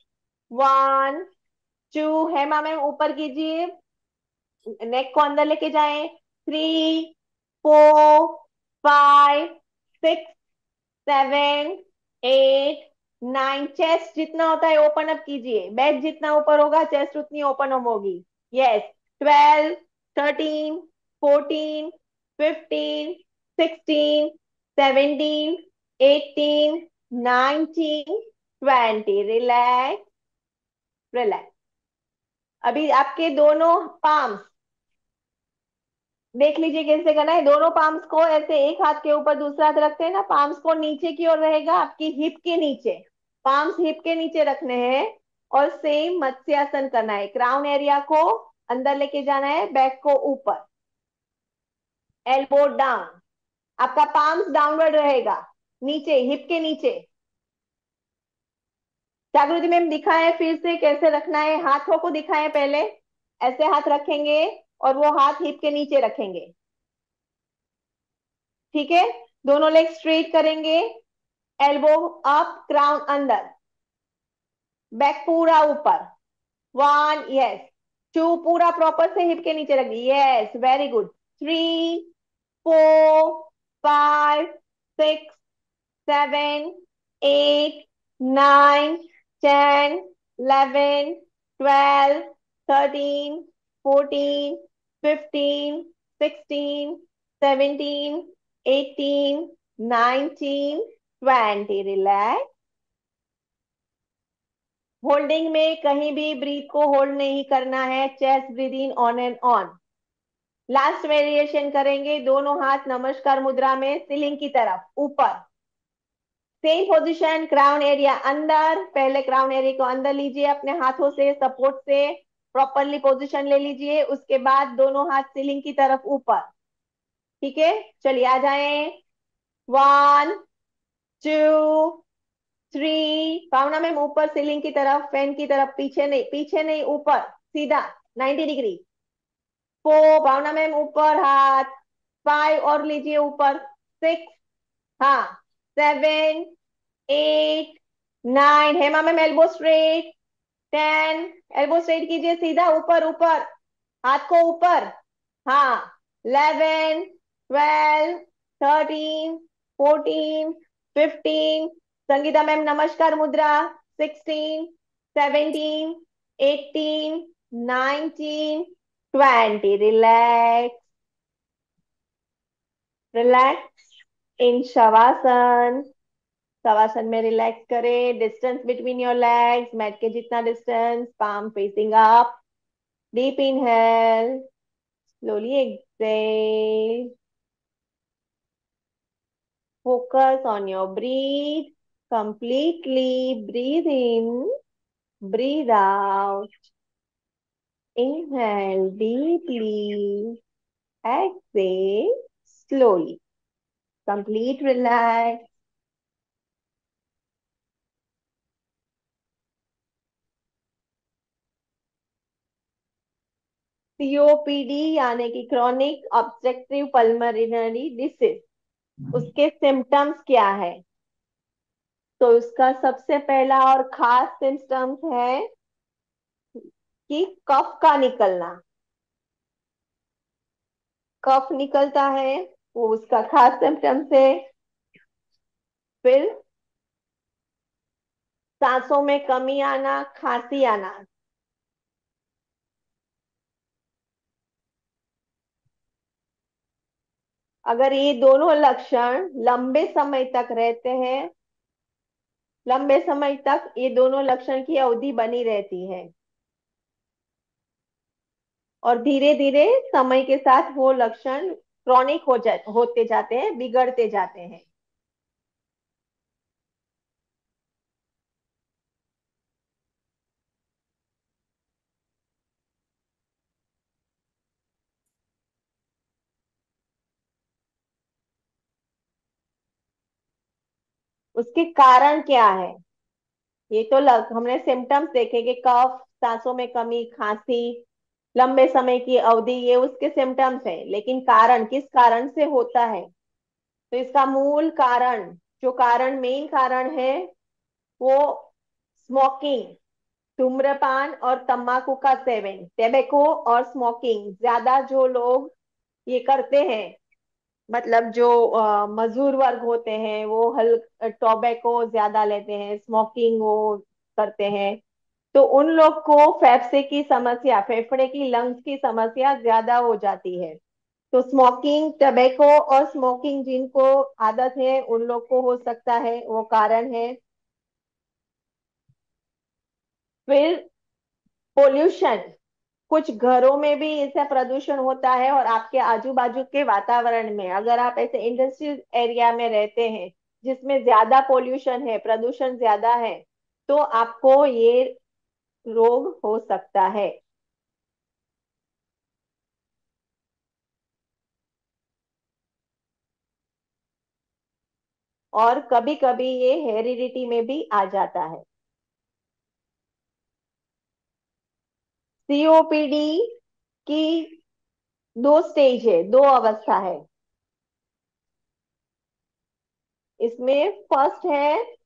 1 2, हेमा मैम ऊपर कीजिए, नेक को अंदर लेके जाएं। 3 4 5 6 7 8 9। चेस्ट जितना होता है ओपन अप कीजिए, बैक जितना ऊपर होगा चेस्ट उतनी ओपन अप होगी। यस। 12 13 14 15 16 17 18 19 20। रिलैक्स। रिलैक्स। अभी आपके दोनों पाम्स देख लीजिए कैसे करना है। दोनों पाम्स को ऐसे एक हाथ के ऊपर दूसरा हाथ रखते हैं ना, पाम्स को नीचे की ओर रहेगा, आपकी हिप के नीचे। पाम्स हिप के नीचे रखने हैं। और सेम मत्स्यासन करना है, क्राउन एरिया को अंदर लेके जाना है, बैक को ऊपर। Elbow down. आपका पाम्स डाउनवर्ड रहेगा, नीचे हिप के नीचे। जागृति मैम दिखाएं फिर से कैसे रखना है, हाथों को दिखाएं पहले। ऐसे हाथ रखेंगे और वो हाथ हिप के नीचे रखेंगे। ठीक है। दोनों लेग स्ट्रेट करेंगे। एल्बो अप, क्राउन अंदर, बैक पूरा ऊपर। 1, यस। 2, पूरा प्रॉपर से हिप के नीचे रख दी, यस वेरी गुड। 3 4 5 6 7 8 9 10 11 12 13 14 15 16 17 18 19 20। होल्डिंग में कहीं भी ब्रीथ को होल्ड नहीं करना है, chest breathe in on and on. Last variation करेंगे, दोनों हाथ नमस्कार मुद्रा में सीलिंग की तरफ ऊपर। सेम पोजीशन, क्राउन एरिया अंदर। पहले क्राउन एरिया को अंदर लीजिए अपने हाथों से, सपोर्ट से प्रॉपरली पोजीशन ले लीजिए। उसके बाद दोनों हाथ सीलिंग की तरफ ऊपर। ठीक है, चलिए आ जाएं। 1 2 3। भावना मैम ऊपर सीलिंग की तरफ, फैन की तरफ, पीछे नहीं, पीछे नहीं, ऊपर सीधा 90 डिग्री। 4, भावना मैम ऊपर हाथ। 5 और लीजिए ऊपर। 6, हाँ। 7 8 9, Hema ma'am elbow straight. 10, elbow straight कीजिए सीधा ऊपर ऊपर, हाथ को ऊपर। हाँ। 11 12 13 14 15। संगीता मैम नमस्कार मुद्रा। 16 17 18 19 20। रिलैक्स। Relax in shavasana. शवासन में रिलैक्स करें, distance between your legs mat के जितना distance, palm facing up. Deep inhale, slowly exhale. Focus on your breathe. Completely breathe in, breathe out. Inhale deeply. Exhale slowly. Complete relax. COPD यानी कि chronic obstructive pulmonary disease, उसके symptoms क्या है? तो उसका सबसे पहला और खास सिम्टम्स है कि कफ का निकलना। कफ निकलता है, वो उसका खास सिम्टम्स है। फिर सांसों में कमी आना, खांसी आना। अगर ये दोनों लक्षण लंबे समय तक रहते हैं, लंबे समय तक ये दोनों लक्षण की अवधि बनी रहती है, और धीरे धीरे समय के साथ वो लक्षण क्रॉनिक होते जाते हैं, बिगड़ते जाते हैं। उसके कारण क्या है? ये तो हमने सिम्टम्स देखे कि कफ, सांसों में कमी, खांसी, लंबे समय की अवधि, ये उसके सिम्टम्स है। लेकिन कारण किस कारण से होता है? तो इसका मूल कारण, जो कारण मेन कारण है, वो स्मोकिंग, धूम्रपान और तंबाकू का सेवन, टेबेको और स्मोकिंग ज्यादा जो लोग ये करते हैं, मतलब जो मजदूर वर्ग होते हैं वो हल टोबैको ज्यादा लेते हैं, स्मोकिंग वो करते हैं, तो उन लोग को फेफड़े की समस्या, फेफड़े की लंग्स की समस्या ज्यादा हो जाती है। तो स्मोकिंग, टबैको और स्मोकिंग जिनको आदत है उन लोग को हो सकता है, वो कारण है। फिर पोल्यूशन, कुछ घरों में भी इससे प्रदूषण होता है, और आपके आजू बाजू के वातावरण में, अगर आप ऐसे इंडस्ट्रियल एरिया में रहते हैं जिसमें ज्यादा पोल्यूशन है, प्रदूषण ज्यादा है, तो आपको ये रोग हो सकता है। और कभी कभी ये हेरिडिटी में भी आ जाता है। सीओपीडी की दो स्टेज है, दो अवस्था है। इसमें फर्स्ट है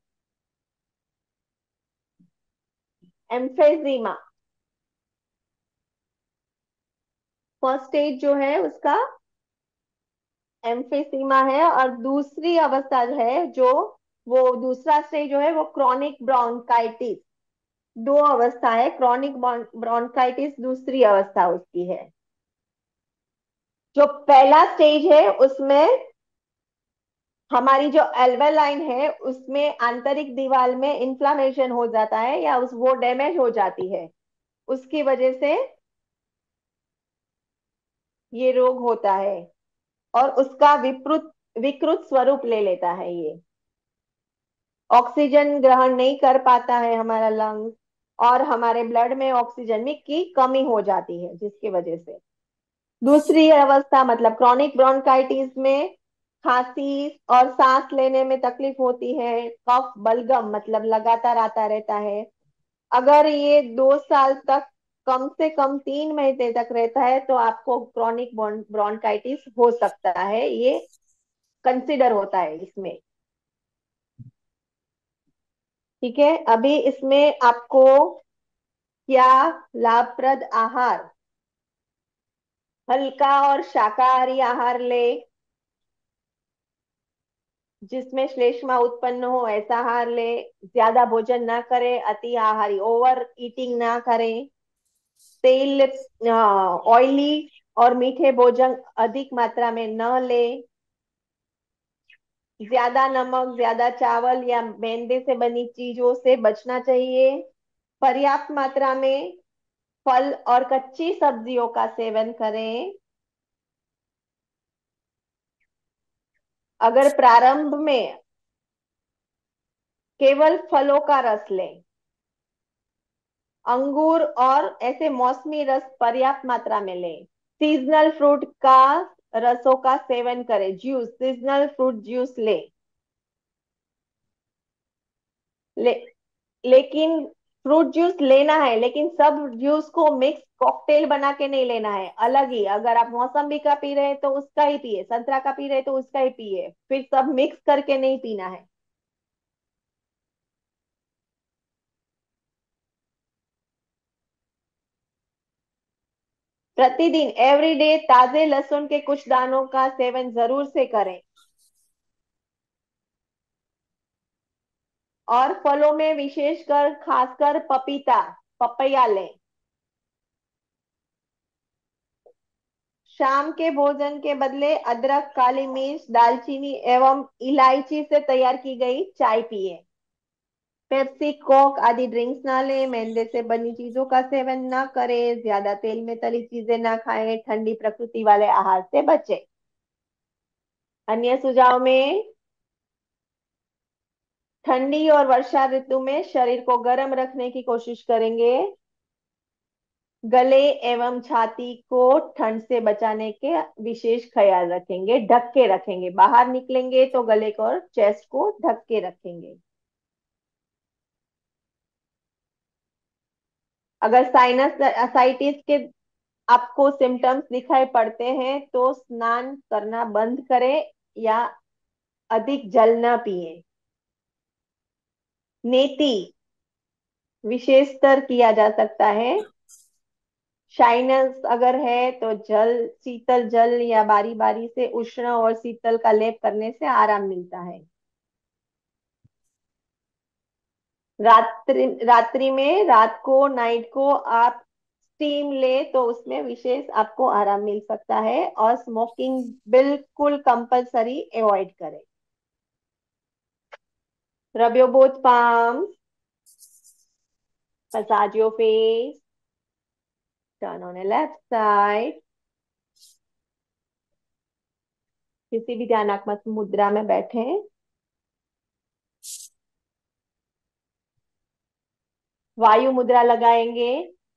एम्फेजिमा। फर्स्ट स्टेज जो है उसका एम्फेसीमा है, और दूसरी अवस्था जो है, जो वो दूसरा स्टेज जो है वो क्रॉनिक ब्रोंकाइटिस। दो अवस्था है, क्रॉनिक ब्रोंकाइटिस दूसरी अवस्था उसकी है। जो पहला स्टेज है उसमें हमारी जो एल्वेलाइन है उसमें आंतरिक दीवार में इन्फ्लामेशन हो जाता है, या उस वो डैमेज हो जाती है, उसकी वजह से ये रोग होता है। और उसका विकृत स्वरूप ले लेता है ये। ऑक्सीजन ग्रहण नहीं कर पाता है हमारा लंग, और हमारे ब्लड में ऑक्सीजन में की कमी हो जाती है, जिसकी वजह से दूसरी अवस्था मतलब क्रॉनिक ब्रोंकाइटिस में खांसी और सांस लेने में तकलीफ होती है, कफ बलगम मतलब लगातार आता रहता है। अगर ये 2 साल तक, कम से कम 3 महीने तक रहता है, तो आपको क्रॉनिक ब्रोंकाइटिस हो सकता है, ये कंसिडर होता है इसमें। ठीक है, अभी इसमें आपको क्या लाभप्रद आहार, हल्का और शाकाहारी आहार ले, जिसमें श्लेष्मा उत्पन्न हो ऐसा आहार ले, ज्यादा भोजन ना करे, अति आहारी ओवर ईटिंग ना करें, तेल, ऑयली और मीठे भोजन अधिक मात्रा में न ले, ज्यादा नमक, ज्यादा चावल या मैदे से बनी चीजों से बचना चाहिए। पर्याप्त मात्रा में फल और कच्ची सब्जियों का सेवन करें। अगर प्रारंभ में केवल फलों का रस लें, अंगूर और ऐसे मौसमी रस पर्याप्त मात्रा में लें। सीजनल फ्रूट का रसों का सेवन करें, जूस, सीजनल फ्रूट जूस ले, लेकिन फ्रूट जूस लेना है, लेकिन सब जूस को मिक्स कॉकटेल बना के नहीं लेना है, अलग ही। अगर आप मौसम्बी का पी रहे हैं तो उसका ही पिए, संतरा का पी रहे हैं तो उसका ही पिए, फिर सब मिक्स करके नहीं पीना है। प्रतिदिन एवरीडे ताजे लहसुन के कुछ दानों का सेवन जरूर से करें। और फलों में विशेषकर खासकर पपीता, पपैया लें। शाम के भोजन के बदले अदरक, काली मिर्च, दालचीनी एवं इलायची से तैयार की गई चाय पिए। पेप्सी, कोक आदि ड्रिंक्स ना लें, मैदे से बनी चीजों का सेवन ना करें, ज्यादा तेल में तली चीजें ना खाएं, ठंडी प्रकृति वाले आहार से बचें। अन्य सुझाव में ठंडी और वर्षा ऋतु में शरीर को गर्म रखने की कोशिश करेंगे। गले एवं छाती को ठंड से बचाने के विशेष ख्याल रखेंगे, ढक के रखेंगे, बाहर निकलेंगे तो गले को और चेस्ट को ढक के रखेंगे। अगर साइनस असाइटिस के आपको सिम्टम्स दिखाई पड़ते हैं तो स्नान करना बंद करें या अधिक जल न पिए। नेति विशेष स्तर किया जा सकता है। शाइनस अगर है तो जल, शीतल जल या बारी बारी से उष्ण और शीतल का लेप करने से आराम मिलता है। रात्रि में, रात को, नाइट को आप स्टीम ले तो उसमें विशेष आपको आराम मिल सकता है। और स्मोकिंग बिल्कुल कंपलसरी अवॉइड करें। Rub your both palms, massage your face, turn on a left side। किसी भी ध्यानात्मक मुद्रा में बैठे। वायु मुद्रा लगाएंगे।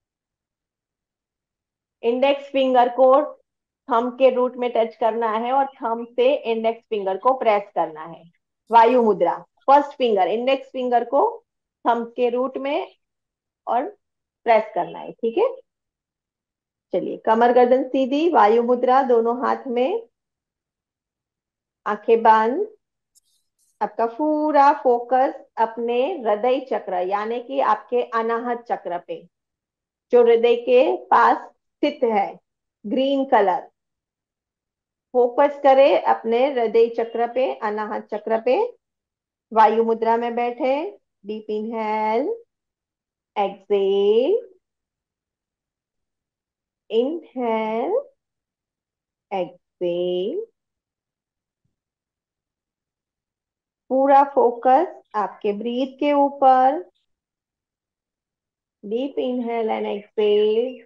इंडेक्स फिंगर को थंब के रूट में टच करना है और थंब से इंडेक्स फिंगर को प्रेस करना है। वायु मुद्रा, फर्स्ट फिंगर, इंडेक्स फिंगर को थंब के रूट में और प्रेस करना है, ठीक है। चलिए, कमर गर्दन सीधी, वायु मुद्रा, दोनों हाथ में, आंखें बंद। आपका पूरा फोकस अपने हृदय चक्र यानी कि आपके अनाहत चक्र पे, जो हृदय के पास स्थित है, ग्रीन कलर। फोकस करें अपने हृदय चक्र पे, अनाहत चक्र पे। वायु मुद्रा में बैठे। Deep inhale, exhale, inhale, exhale. पूरा फोकस आपके ब्रीथ के ऊपर। डीप इनहेल एंड एक्सेल,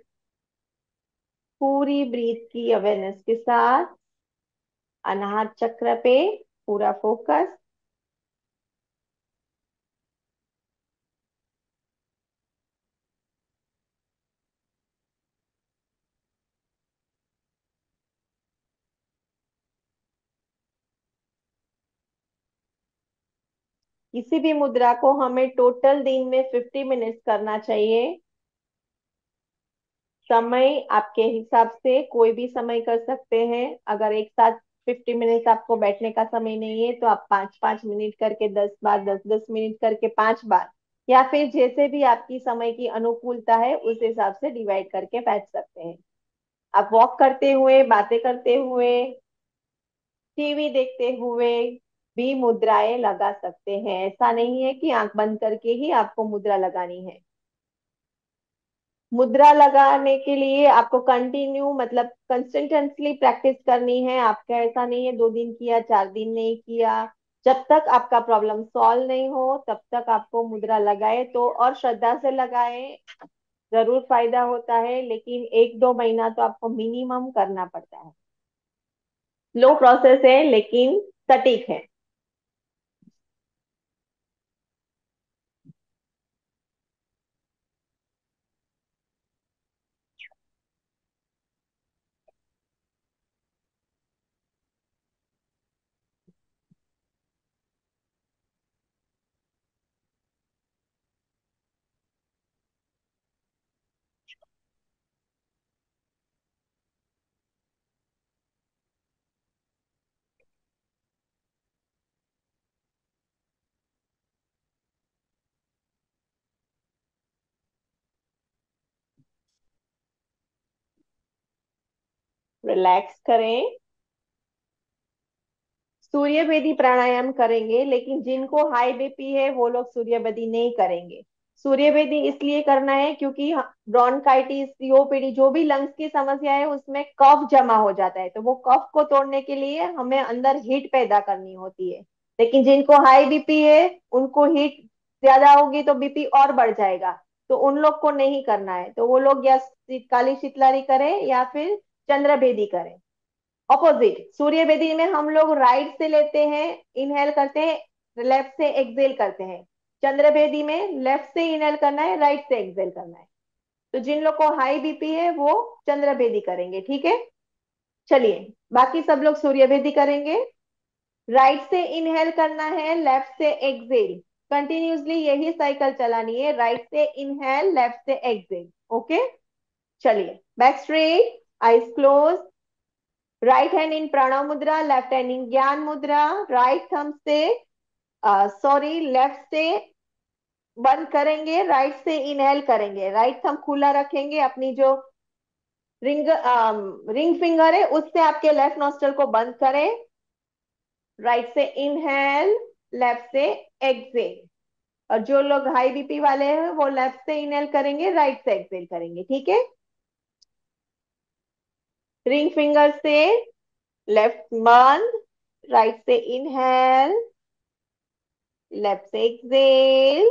पूरी ब्रीथ की अवेयरनेस के साथ अनाहत चक्र पे पूरा फोकस। किसी भी मुद्रा को हमें टोटल दिन में 50 मिनट्स करना चाहिए। समय आपके हिसाब से कोई भी समय कर सकते हैं। अगर एक साथ 50 मिनट्स आपको बैठने का समय नहीं है तो आप 5-5 मिनट करके 10 बार, 10-10 मिनट करके 5 बार, या फिर जैसे भी आपकी समय की अनुकूलता है उस हिसाब से डिवाइड करके बैठ सकते हैं। आप वॉक करते हुए, बातें करते हुए, टीवी देखते हुए भी मुद्राएं लगा सकते हैं। ऐसा नहीं है कि आंख बंद करके ही आपको मुद्रा लगानी है। मुद्रा लगाने के लिए आपको कंटिन्यू मतलब कंसिस्टेंटली प्रैक्टिस करनी है। आपका ऐसा नहीं है 2 दिन किया, 4 दिन नहीं किया। जब तक आपका प्रॉब्लम सॉल्व नहीं हो तब तक आपको मुद्रा लगाए तो, और श्रद्धा से लगाए, जरूर फायदा होता है। लेकिन 1-2 महीना तो आपको मिनिमम करना पड़ता है। लो प्रोसेस है लेकिन सटीक है। रिलैक्स करें। सूर्य भेदी प्राणायाम करेंगे, लेकिन जिनको हाई बीपी है वो लोग सूर्य भेदी नहीं करेंगे। सूर्य भेदी इसलिए करना है क्योंकि ब्रोंकाइटिस, सीओपीडी, जो भी लंग्स की समस्या है उसमें कफ जमा हो जाता है, तो वो कफ को तोड़ने के लिए हमें अंदर हीट पैदा करनी होती है। लेकिन जिनको हाई बीपी है उनको हीट ज्यादा होगी तो बीपी और बढ़ जाएगा, तो उन लोग को नहीं करना है। तो वो लोग या काली शीतलारी करें या फिर चंद्र भेदी करें। ऑपोजिट, सूर्य बेदी में हम लोग राइट से लेते हैं, इनहेल करते हैं, लेफ्ट से एक्सेल करते हैं। चंद्र बेदी में लेफ्ट से इनहेल करना है, राइट से एक्सेल करना है। तो जिन लोग को हाई बीपी है वो चंद्रभेदी करेंगे, ठीक है। चलिए, बाकी सब लोग सूर्यभेदी करेंगे। राइट से इनहेल करना है, लेफ्ट से एक्सेल। कंटिन्यूसली यही साइकिल चलानी है, राइट से इनहेल, लेफ्ट से एक्सेल। ओके। चलिए, back straight, eyes close. Right hand in pranav mudra, left hand in gyan mudra. Right thumb से, सॉरी, लेफ्ट से बंद करेंगे, राइट से इनहेल करेंगे। राइट थंब खुला रखेंगे, अपनी जो रिंग रिंग फिंगर है उससे आपके लेफ्ट नॉस्ट्रल को बंद करें। राइट से इनहेल, लेफ्ट से एक्सेल। और जो लोग हाई बीपी वाले हैं वो लेफ्ट से इनहेल करेंगे, राइट से एक्सेल करेंगे, ठीक है। रिंग फिंगर से लेफ्ट बंद, राइट से इनहेल, लेफ्ट से एक्सेल।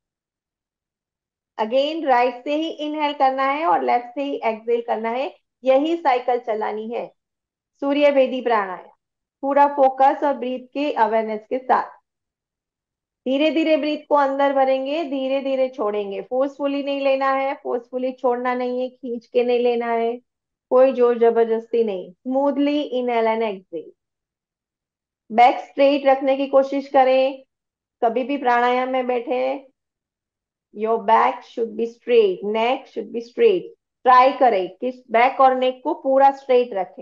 अगेन राइट से ही इनहेल करना है और लेफ्ट से ही एक्सेल करना है। यही साइकिल चलानी है, सूर्य भेदी प्राणायाम, पूरा फोकस और ब्रीथ के अवेयरनेस के साथ। धीरे धीरे ब्रीथ को अंदर भरेंगे, धीरे धीरे छोड़ेंगे। फोर्सफुली नहीं लेना है, फोर्सफुली छोड़ना नहीं है, खींच के नहीं लेना है, कोई जोर जबरदस्ती नहीं। Smoothly inhale and exhale. Back straight रखने की कोशिश करें। कभी भी प्राणायाम में बैठे, your back should be straight, neck should be straight. Try करें कि बैक और नेक को पूरा स्ट्रेट रखें।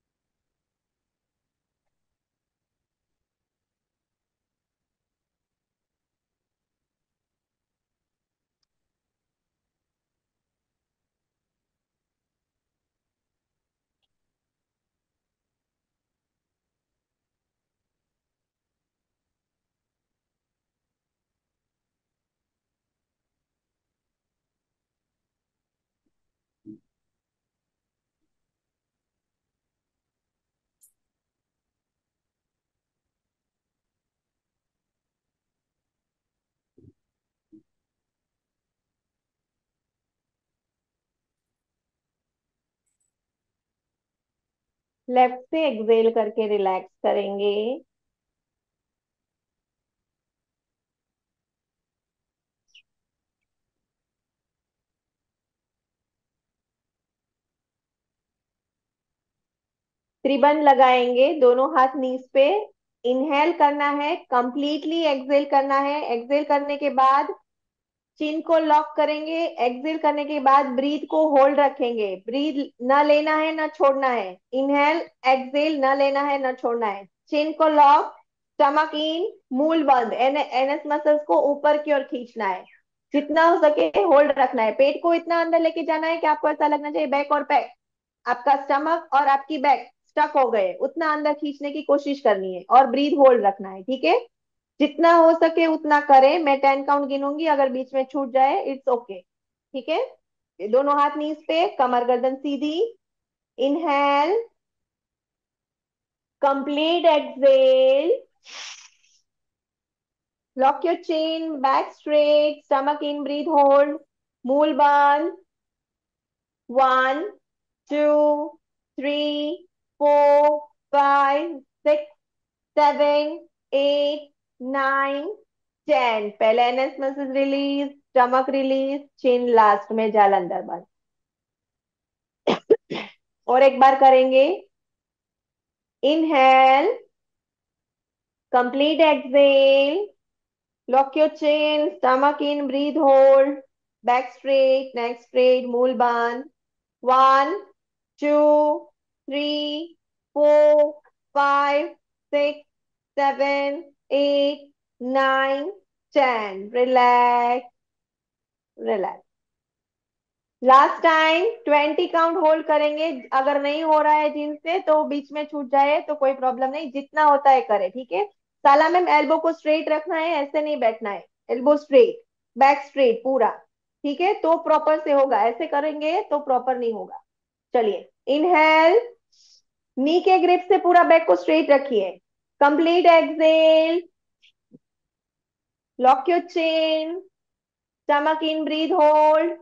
लेफ्ट से एक्सेल करके रिलैक्स करेंगे। त्रिबंध लगाएंगे, दोनों हाथ नीज पे। इनहेल करना है, कंप्लीटली एक्सेल करना है। एक्सेल करने के बाद चिन को लॉक करेंगे। एक्सेल करने के बाद ब्रीथ को होल्ड रखेंगे। ब्रीथ ना लेना है ना छोड़ना है। इनहेल, एक्सेल, ना लेना है ना छोड़ना है। चिन को लॉक, स्टमक इन, मूल बंद। एनएस मसल्स को ऊपर की ओर खींचना है, जितना हो सके होल्ड रखना है। पेट को इतना अंदर लेके जाना है कि आपको ऐसा लगना चाहिए बैक और बैक, आपका स्टमक और आपकी बैक स्टक हो गए, उतना अंदर खींचने की कोशिश करनी है और ब्रीथ होल्ड रखना है, ठीक है। जितना हो सके उतना करें। मैं 10 काउंट गिनूंगी, अगर बीच में छूट जाए इट्स ओके, ठीक है। ये दोनों हाथ नीज पे, कमर गर्दन सीधी। Inhale, complete exhale, lock your chin, back straight, stomach in, breath hold, मूल बंद। 1 2 3 4 5 6 7 8 9 10। पहले anus muscles release, stomach release, chin last में जालंधर बंद। और एक बार करेंगे। Inhale, complete exhale, lock your chin, stomach in, breathe hold, back straight, neck straight, मूल बंद। 1 2 3 4 5 6 7 8 9 10। Relax, relax. Last time 20 count hold करेंगे। अगर नहीं हो रहा है जिनसे तो बीच में छूट जाए तो कोई प्रॉब्लम नहीं, जितना होता है करे, ठीक है। साला मैम, एल्बो को स्ट्रेट रखना है, ऐसे नहीं बैठना है। एल्बो स्ट्रेट, बैक स्ट्रेट पूरा, ठीक है, तो प्रॉपर से होगा। ऐसे करेंगे तो प्रॉपर नहीं होगा। चलिए, इनहेल, नी के ग्रिप से पूरा बैक को स्ट्रेट रखिए। Complete exhale, lock your chin, stomach in, breath hold.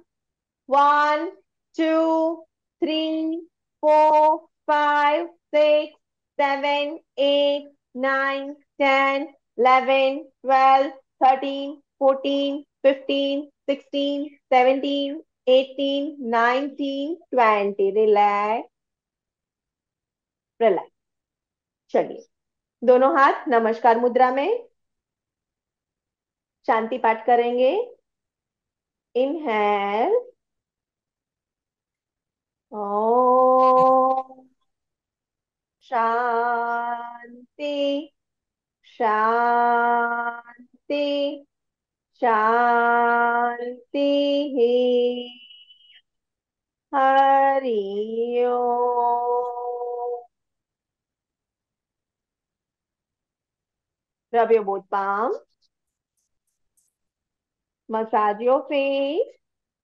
1 2 3 4 5 6 7 8 9 10 11 12 13 14 15 16 17 18 18, 19, 20। Relax, relax. चलिए, दोनों हाथ नमस्कार मुद्रा में शांति पाठ करेंगे। इनहेल। ओम शांति, शांति, शांति ही। हरि ओम। Rub your both palms, massage your face,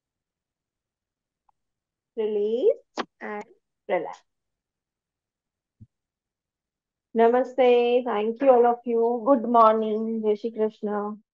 release and relax. Namaste. Thank you all of you. Good morning. Jai Shri Krishna.